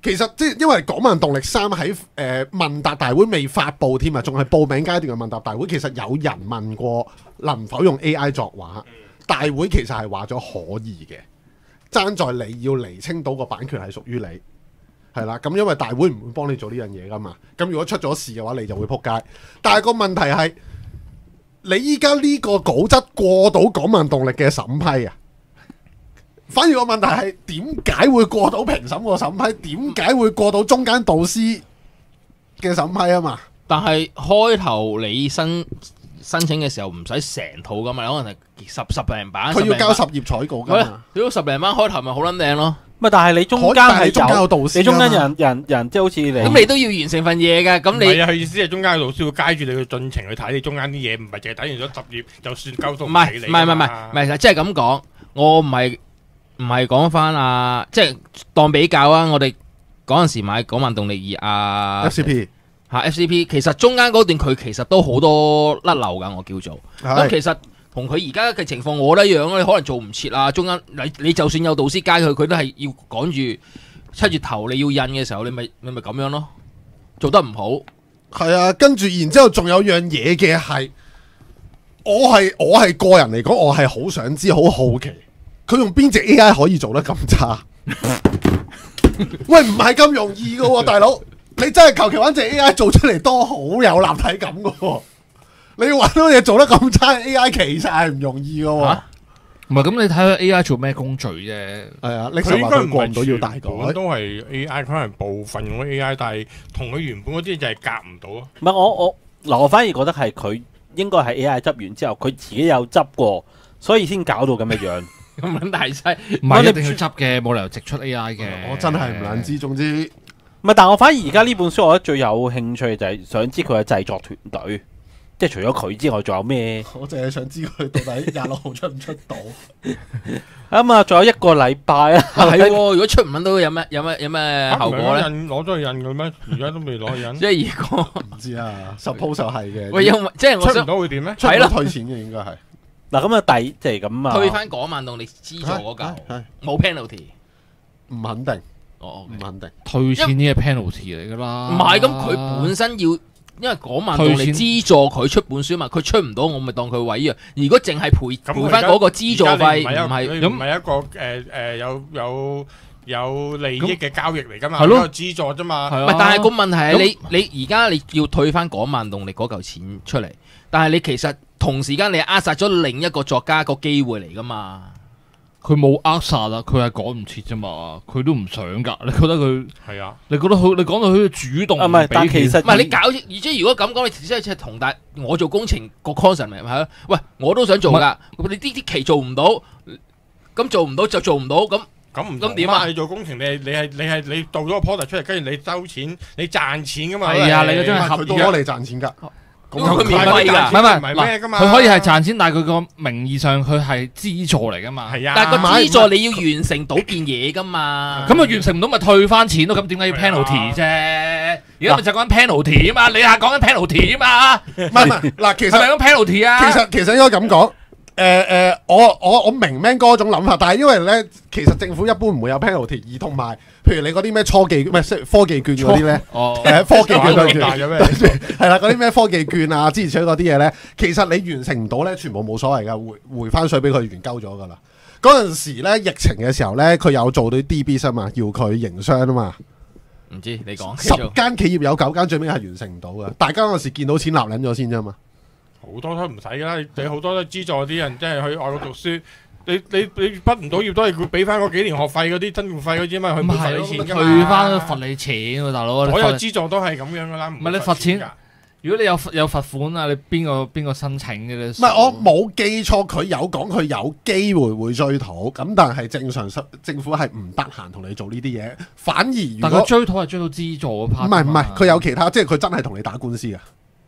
其實即係因為港漫動力3喺問答大會未發布添啊，仲係報名階段嘅問答大會，其實有人問過能否用 AI 作畫，大會其實係話咗可以嘅，爭在你要釐清到個版權係屬於你，係啦。咁因為大會唔會幫你做呢樣嘢噶嘛，咁如果出咗事嘅話，你就會撲街。但係個問題係，你依家呢個稿則過到港漫動力嘅審批啊？反而個問題係點解會過到評審個審批？點解會過到中間導師嘅審批啊嘛？ 但係開頭你申請嘅時候唔使成套噶嘛，可能係十零版。 佢要交10頁彩稿噶嘛？ 如果10零版開頭咪好撚靚咯。 咪但係你中間係中間有導師， 你中間人即係好似你咁，你都要完成份嘢㗎。咁你佢意思係中間嘅導師會街住你嘅進程去睇你中間啲嘢，唔係淨係睇完咗10頁就算夠數唔係，即係咁講，我唔係講翻啊，即係當比較啊。我哋嗰陣時買港漫動力2啊 FCP 嚇 FCP，其實中間嗰段佢其實都好多甩漏㗎，我叫做咁。其實同佢而家嘅情況我都一樣，你可能做唔切啊。中間你就算有導師街佢都係要趕住7月頭你要印嘅時候，你咪咁樣咯，做得唔好。 係啊，跟住然之後仲有樣嘢嘅係，我係個人嚟講，我係好想知，好好奇。佢用邊隻 AI 可以做得咁差？喂，唔係咁容易噶喎，大佬！你真係求其揾隻 AI 做出嚟都好有立體感噶喎。你要揾到嘢做得咁差 ，AI 其實係唔容易噶喎。 唔係咁，你睇下 AI 做咩工序啫？ 係啊，你佢應該唔過唔到要大係改， 都係 AI，可能部分用咗 AI，但係同佢原本嗰啲就係夾唔到咯。 唔係我反而覺得係佢應該係 AI 執完之後，佢自己有執過，所以先搞到咁嘅樣。 咁撚大劑， 唔係一定要執嘅，冇理由直出 AI 嘅。 我真係唔撚知。總之唔係，但我反而而家呢本書，我覺得最有興趣就係想知佢嘅製作團隊，即係除咗佢之外，仲有咩？ 我淨係想知佢到底26號出唔出到。 咁啊，仲有1個禮拜啊。 係喎，如果出唔撚到有咩後果咧？ 攞咗去印嘅咩？而家都未攞去印。 即係如果唔知啊，suppose 就係嘅。 喂，因為即係我出唔想到會點咧？ 出唔到退錢嘅應該係。 嗱咁啊，即係咁啊， 退翻港漫動力資助嗰嚿係冇 penalty。 唔肯定， 哦， 唔肯定。 退錢呢係 penalty 嚟㗎啦。 唔係咁，佢本身要，因為港漫動力資助佢出本書嘛，佢出唔到，我咪當佢違約。如果淨係賠翻嗰個資助費，唔係咁唔係一個有利益嘅交易嚟㗎嘛？ 係咯， 一個資助啫嘛。 係啊。 唔係，但係個問題係你而家你要退翻港漫動力嗰嚿錢出嚟，但係你其實同時間你扼殺咗另一個作家個機會嚟㗎嘛？ 佢冇扼殺啊，佢係趕唔切啫嘛，佢都唔想㗎。你覺得佢係啊？ 你覺得佢？你講到佢主動唔係，但其實唔係你搞，而且如果咁講，你即係同我做工程個 concept 咪係咯？喂，我都想做㗎，你啲期做唔到，咁做唔到就做唔到咁。 咁點啊？ 你做工程，你導咗個 product 出嚟，跟住你收錢，你賺錢㗎嘛？ 係啊，你嗰張係合佢都攞嚟賺錢㗎。 咁佢免費㗎， 唔係咩㗎嘛？ 佢可以係賺錢，但係佢個名義上佢係資助嚟㗎嘛。 係啊， 但係個資助你要完成到件嘢㗎嘛。 咁啊完成唔到咪退翻錢咯？咁點解要 penalty 啫？而家咪就講緊 penalty 啊嘛，你係講緊 penalty 啊嘛。 唔係嗱，其實係咪講 penalty 啊？ 其實應該咁講。我明 man 嗰種諗法，但係因為咧，其實政府一般唔會有 penalty，而同埋，譬如你嗰啲咩科技券嗰啲咧，科技券係啦，嗰啲咩科技券啊，之前嗰啲嘢咧，其實你完成唔到咧，全部冇所謂噶，回翻水俾佢完鳩咗噶啦。嗰陣時咧，疫情嘅時候咧，佢有做到啲 DB 啊嘛，要佢營商啊嘛。 唔知你講 10間企業有9間最尾係完成唔到嘅，大家嗰陣時見到錢立撚咗先啫嘛。 好多都唔使㗎啦，你好多都資助啲人，即係去外國讀書，你畢唔到業都係會俾翻嗰幾年學費嗰啲增值費嗰啲嘛，佢唔罰你錢㗎嘛， 退翻罰你錢喎，大佬。 所有資助都係咁樣㗎啦， 唔係你罰錢㗎。如果你有罰款啊，你邊個申請嘅咧？ 唔係我冇記錯，佢有講佢有機會會追討，咁但係正常政府係唔得閒同你做呢啲嘢，反而如果但佢追討係追到資助嗰 part。 唔係，佢有其他，即係佢真係同你打官司㗎。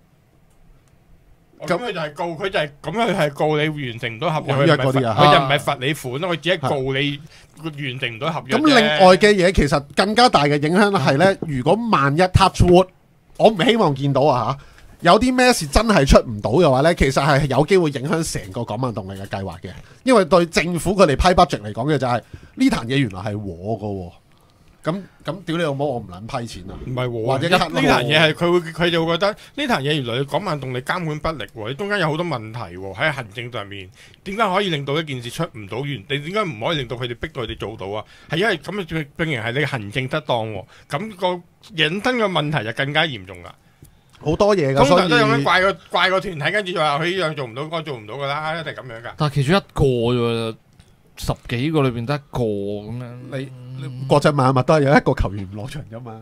咁佢就係告，佢就係咁樣，佢係告你完成唔到合約嗰啲啊， 佢就唔係罰你款咯，佢只係告你完成唔到合約。 咁另外嘅嘢其實更加大嘅影響係咧，如果萬一 touch wood，我唔希望見到啊嚇，有啲咩事真係出唔到嘅話咧，其實係有機會影響成個港漫動力嘅計劃嘅，因為對政府佢哋批 budget 嚟講嘅就係呢壇嘢原來係我㗎喎。 咁屌你老母，我唔撚批錢啊！ 唔係喎， 或者呢 cut 咯壇嘢係佢就會覺得呢壇嘢原來你港漫動力監管不力喎，你中間有好多問題喎，喺行政上面點解可以令到一件事出唔到完？你點解唔可以令到佢哋逼到佢哋做到啊？係因為咁嘅證明係你嘅行政失當喎，咁個引申嘅問題就更加嚴重啦。 好多嘢㗎， 通所以常都有咁怪個團體，跟住就話佢呢樣做唔到，嗰個做唔到㗎啦，一定咁樣㗎。 但係其中一個啫喎，10幾個裏邊得一個咁樣。 你國際萬物都係有一個球員唔落場啫嘛，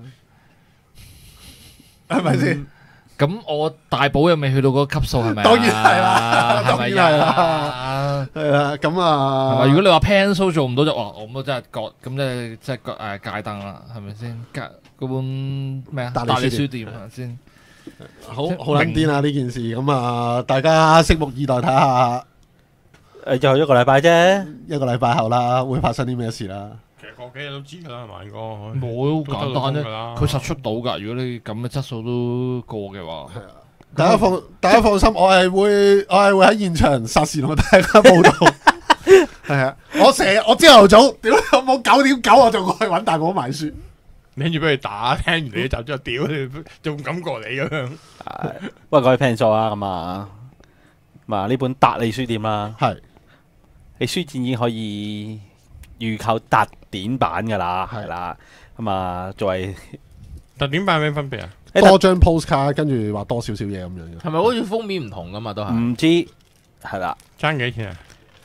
係咪先？ 咁我大寶又未去到嗰個級數係咪啊？ 當然係啦係咪當然係啊？ 係啦，咁啊， 係咪？如果你話 Pencil 做唔到就哇，我咁真係割，咁即係割戒燈啦，係咪先？嗰本咩啊？ 達利達利書書店係咪先？ 好撚癲啊呢件事，咁啊，大家拭目以待睇下最後一個禮拜啫。 一個禮拜後啦，會發生啲咩事啦？ 其實個幾日都知㗎啦，係嘛應該。 冇好簡單啫， 啫佢實出到㗎。如果你咁嘅質素都過嘅話， 大家放心，我係會喺現場實時同大家報道。係啊，我朝頭早，屌有冇9:9我就過去揾大寶買書。 跟住俾佢打，聽完你一集之後，屌你仲敢過你咁樣。 不過講起 Pencil 啦，咁啊，呢本達利書店啦， 係你書展已經可以預購特典版㗎啦， 係係啦，咁啊作為特典版有咩分別啊？ 多張 postcard，跟住話多少少嘢咁樣嘅。 係咪好似封面唔同噶嘛？都係唔知係啦， 爭幾錢啊？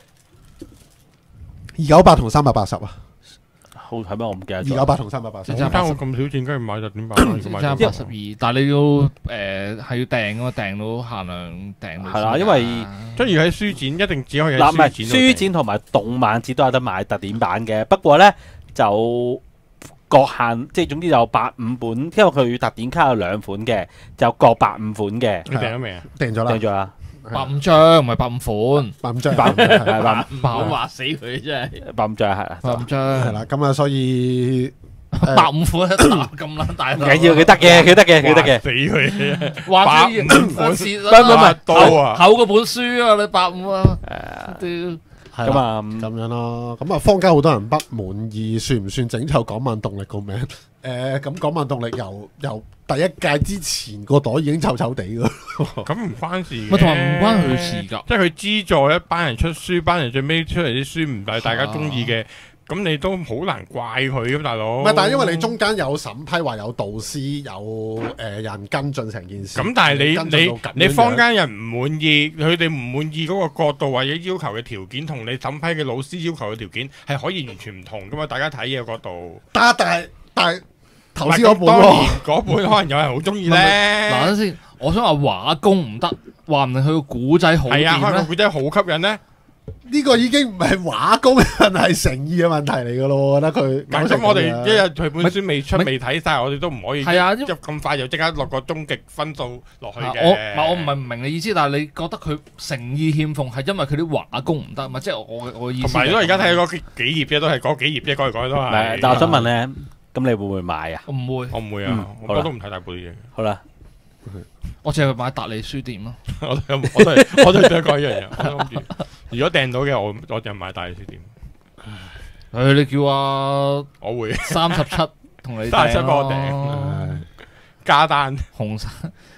298同380啊， 好係咩？我唔記得咗。 298同380。 即係爭我咁少錢，梗係買特典版啦。 即係爭82，但係你要係要訂噶嘛，訂到限量訂到。 係啦因為即係要喺書展，一定只可以喺嗱，唔係書展度訂。 書展同埋動漫節都有得買特典版嘅，不過咧就各限，即係總之就85本，因為佢特典卡有2款嘅，就各85款嘅， 你訂咗未啊？ 訂咗啦訂，咗啦， 85張，唔係85款， 85張， 係唔好話死佢真係。 85張係啦， 85 係張， 啦，咁啊，所以 85款咁撚大唔緊要，佢得嘅，佢得嘅，佢得嘅。 死佢！ 或者 85款切唔係多啊！ 厚嗰本書啊，你85啊，屌！ 係啦咁啊， 咁樣咯，咁啊，坊間好多人不滿意，算唔算整臭港漫動力個名？咁港漫動力由第一屆之前個袋已經臭臭地噶， 咁唔關事嘅， 咪同埋唔關佢事㗎。 即係佢資助一班人出書，班人最尾出嚟啲書唔係大家中意嘅，咁你都好難怪佢咁，大佬。 唔係，但係因為你中間有審批，話有導師，有人跟進成件事。 咁但係跟進到咁樣你坊間人唔滿意，佢哋唔滿意嗰個角度或者要求嘅條件，同你審批嘅老師要求嘅條件係可以完全唔同噶嘛？大家睇嘅角度。 但係頭先嗰本當喎然嗰本可能有人好中意咧。 嗱，等先，我想話畫工唔得，話唔定佢個古仔好係啊，可能個掂咧。 古仔好吸引咧。 呢個已經唔係畫工嘅問題，係誠意嘅問題嚟噶咯。我覺得佢搞成咁我哋咁樣一日佢本書未出咪未睇晒，我哋都唔可以係啊， 一咁快就即刻落個終極分數落去我嘅。 我唔係唔明你意思，但係你覺得佢誠意欠奉係因為佢啲畫工唔得嘛？即係我嘅意思。 同埋都而家睇嗰幾頁啫，都係嗰幾頁啫，改嚟改去都唔係係。但我想問咧，咁你會唔會買啊？ 我唔會， 我唔會啊， 好啦我都唔睇大部啲嘢。 好啦， 我淨係買達利書店咯。 我都係想講一樣嘢。我都諗住，如果訂到嘅，我就買大書店。 你叫阿我會 37同你 37 訂幫我訂咯， 加單。 紅山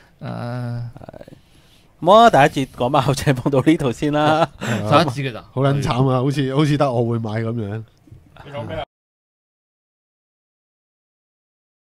好啊，第一節講埋後者幫到呢度先啦。 11支嘅咋。 好撚慘啊！好似得我會買咁樣。 你講咩啊？